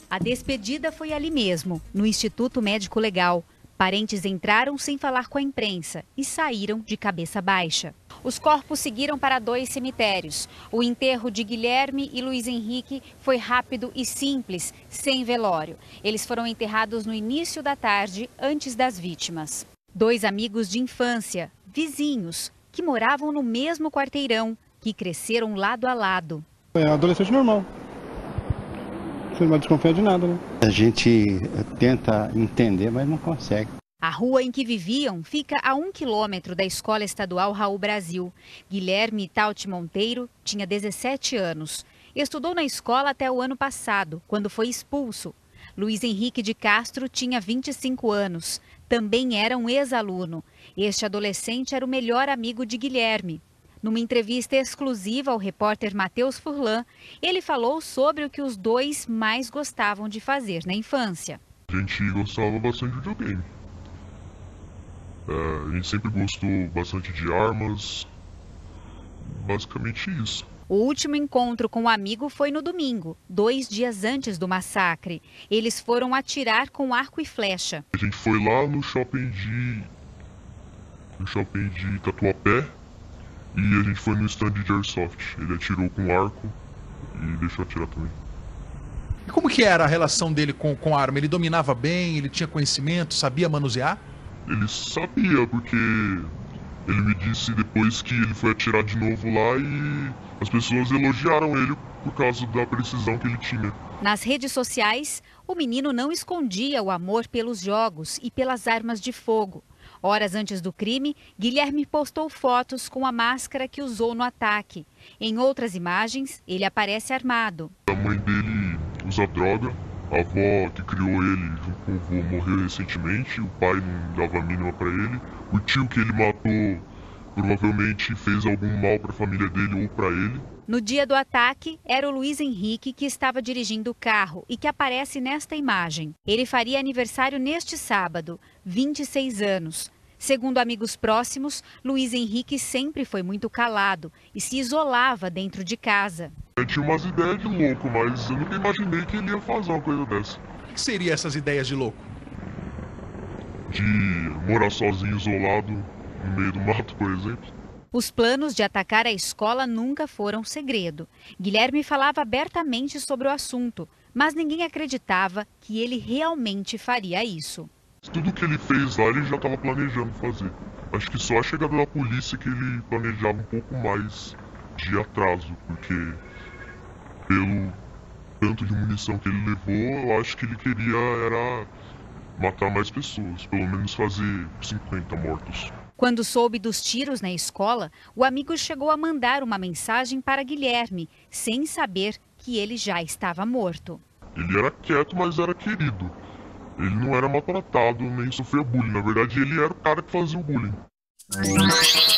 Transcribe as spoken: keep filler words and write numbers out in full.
A despedida foi ali mesmo, no Instituto Médico Legal. Parentes entraram sem falar com a imprensa e saíram de cabeça baixa. Os corpos seguiram para dois cemitérios. O enterro de Guilherme e Luiz Henrique foi rápido e simples, sem velório. Eles foram enterrados no início da tarde, antes das vítimas. Dois amigos de infância, vizinhos, que moravam no mesmo quarteirão, que cresceram lado a lado. É um adolescente normal. Você não vai desconfiar de nada, né? A gente tenta entender, mas não consegue. A rua em que viviam fica a um quilômetro da Escola Estadual Raul Brasil. Guilherme Tauti Monteiro tinha dezessete anos. Estudou na escola até o ano passado, quando foi expulso. Luiz Henrique de Castro tinha vinte e cinco anos. Também era um ex-aluno. Este adolescente era o melhor amigo de Guilherme. Numa entrevista exclusiva ao repórter Matheus Furlan, ele falou sobre o que os dois mais gostavam de fazer na infância. A gente gostava bastante de videogame. É, a gente sempre gostou bastante de armas. Basicamente isso. O último encontro com o amigo foi no domingo, dois dias antes do massacre. Eles foram atirar com arco e flecha. A gente foi lá no shopping de... no shopping de Tatuapé. E a gente foi no stand de Airsoft. Ele atirou com arco e deixou atirar também. E como que era a relação dele com, com a arma? Ele dominava bem, ele tinha conhecimento, sabia manusear? Ele sabia, porque ele me disse depois que ele foi atirar de novo lá e as pessoas elogiaram ele por causa da precisão que ele tinha. Nas redes sociais, o menino não escondia o amor pelos jogos e pelas armas de fogo. Horas antes do crime, Guilherme postou fotos com a máscara que usou no ataque. Em outras imagens, ele aparece armado. A mãe dele usa droga, a avó que criou ele junto com o avô morreu recentemente, o pai não dava a mínima para ele, o tio que ele matou provavelmente fez algum mal para a família dele ou para ele. No dia do ataque, era o Luiz Henrique que estava dirigindo o carro e que aparece nesta imagem. Ele faria aniversário neste sábado, vinte e seis anos. Segundo amigos próximos, Luiz Henrique sempre foi muito calado e se isolava dentro de casa. Eu tinha umas ideias de louco, mas eu nunca imaginei que ele ia fazer uma coisa dessa. O que seriam essas ideias de louco? De morar sozinho, isolado, no meio do mato, por exemplo. Os planos de atacar a escola nunca foram segredo. Guilherme falava abertamente sobre o assunto, mas ninguém acreditava que ele realmente faria isso. Tudo que ele fez lá, ele já estava planejando fazer. Acho que só a chegada da polícia que ele planejava um pouco mais de atraso, porque pelo tanto de munição que ele levou, eu acho que ele queria era matar mais pessoas, pelo menos fazer cinquenta mortos. Quando soube dos tiros na escola, o amigo chegou a mandar uma mensagem para Guilherme, sem saber que ele já estava morto. Ele era quieto, mas era querido. Ele não era maltratado, nem sofria bullying. Na verdade, ele era o cara que fazia o bullying.